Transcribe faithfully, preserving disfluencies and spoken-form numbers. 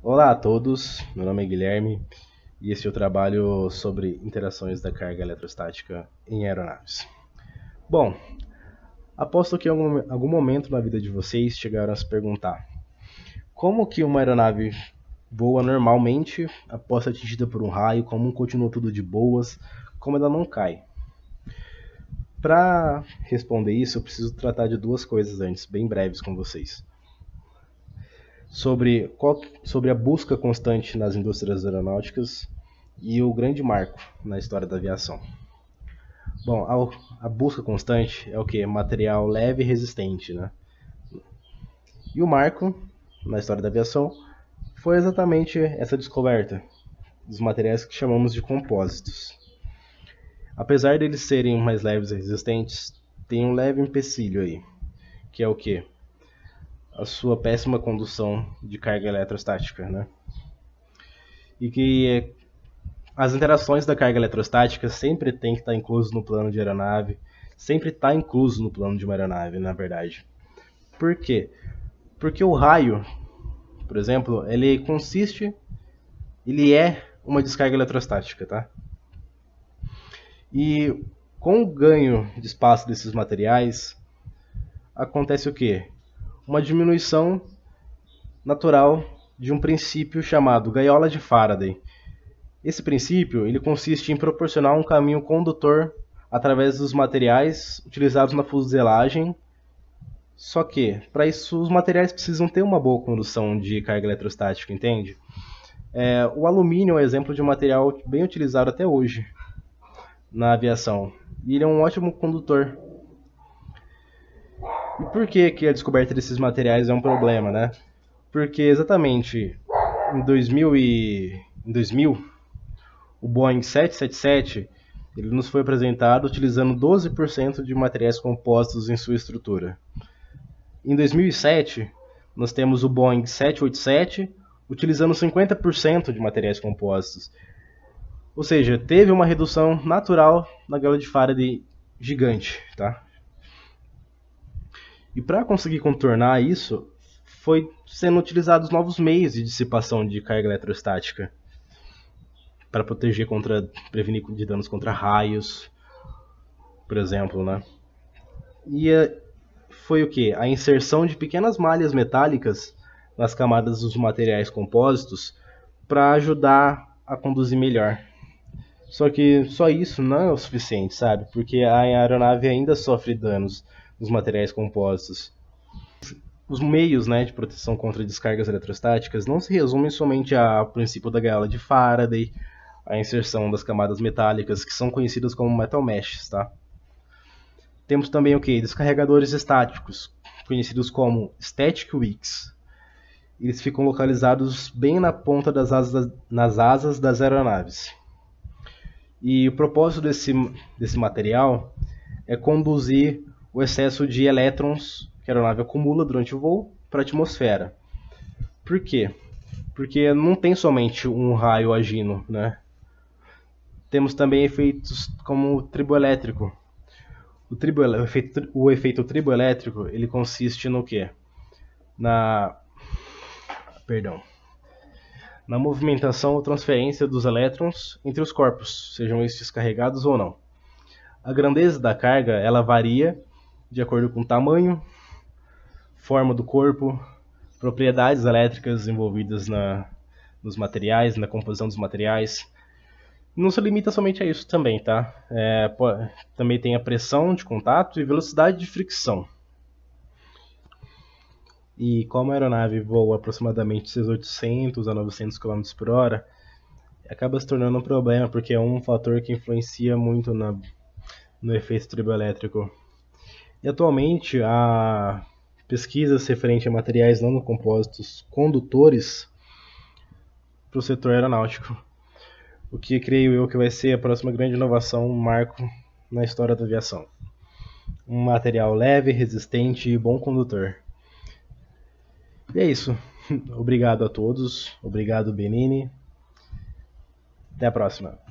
Olá a todos, meu nome é Guilherme e esse é o trabalho sobre interações da carga eletrostática em aeronaves. Bom, aposto que em algum, algum momento na vida de vocês chegaram a se perguntar como que uma aeronave voa normalmente após ser atingida por um raio, como continua tudo de boas, como ela não cai. Para responder isso, eu preciso tratar de duas coisas antes, bem breves com vocês. Sobre, qual, sobre a busca constante nas indústrias aeronáuticas e o grande marco na história da aviação. Bom, a, a busca constante é o que? Material leve e resistente, né? E o marco na história da aviação foi exatamente essa descoberta dos materiais que chamamos de compósitos. Apesar deles serem mais leves e resistentes, tem um leve empecilho aí, que é o que? A sua péssima condução de carga eletrostática, né? E que as interações da carga eletrostática sempre tem que estar incluso no plano de aeronave, sempre está incluso no plano de uma aeronave, na verdade. Por quê? Porque o raio, por exemplo, ele consiste, ele é uma descarga eletrostática, tá? E com o ganho de espaço desses materiais, acontece o quê? Uma diminuição natural de um princípio chamado gaiola de Faraday. Esse princípio ele consiste em proporcionar um caminho condutor através dos materiais utilizados na fuselagem, só que, para isso, os materiais precisam ter uma boa condução de carga eletrostática, entende? É, o alumínio é um exemplo de um material bem utilizado até hoje na aviação, e ele é um ótimo condutor. E por que, que a descoberta desses materiais é um problema, né? Porque exatamente em dois mil, e... em dois mil o Boeing sete sete sete ele nos foi apresentado utilizando doze por cento de materiais compostos em sua estrutura. Em dois mil e sete, nós temos o Boeing sete oito sete utilizando cinquenta por cento de materiais compostos. Ou seja, teve uma redução natural na gaiola de Faraday gigante, tá? E para conseguir contornar isso, foi sendo utilizados novos meios de dissipação de carga eletrostática para proteger contra, prevenir de danos contra raios, por exemplo, né? E foi o que? A inserção de pequenas malhas metálicas nas camadas dos materiais compósitos para ajudar a conduzir melhor. Só que só isso não é o suficiente, sabe? Porque a aeronave ainda sofre danos nos materiais compostos. Os meios, né, de proteção contra descargas eletrostáticas não se resumem somente ao princípio da gaiola de Faraday, a inserção das camadas metálicas, que são conhecidas como metal meshes, tá? Temos também o que? Descarregadores estáticos, conhecidos como static wicks. Eles ficam localizados bem na ponta das asas, nas asas das aeronaves. E o propósito desse, desse material é conduzir o excesso de elétrons que a aeronave acumula durante o voo para a atmosfera. Por quê? Porque não tem somente um raio agindo, né? Temos também efeitos como o triboelétrico. O, tribo, o, efeito, o efeito triboelétrico ele consiste no quê? Na, perdão, na movimentação ou transferência dos elétrons entre os corpos, sejam estes carregados ou não. A grandeza da carga ela varia de acordo com o tamanho, forma do corpo, propriedades elétricas envolvidas na, nos materiais, na composição dos materiais. Não se limita somente a isso também, tá? É, pô, também tem a pressão de contato e velocidade de fricção. E como a aeronave voa aproximadamente seus oitocentos a novecentos quilômetros por hora, acaba se tornando um problema, porque é um fator que influencia muito na, no efeito triboelétrico. E atualmente, a pesquisas referentes a materiais nanocompostos condutores para o setor aeronáutico. O que creio eu que vai ser a próxima grande inovação, um marco na história da aviação. Um material leve, resistente e bom condutor. E é isso. Obrigado a todos. Obrigado, Benini. Até a próxima.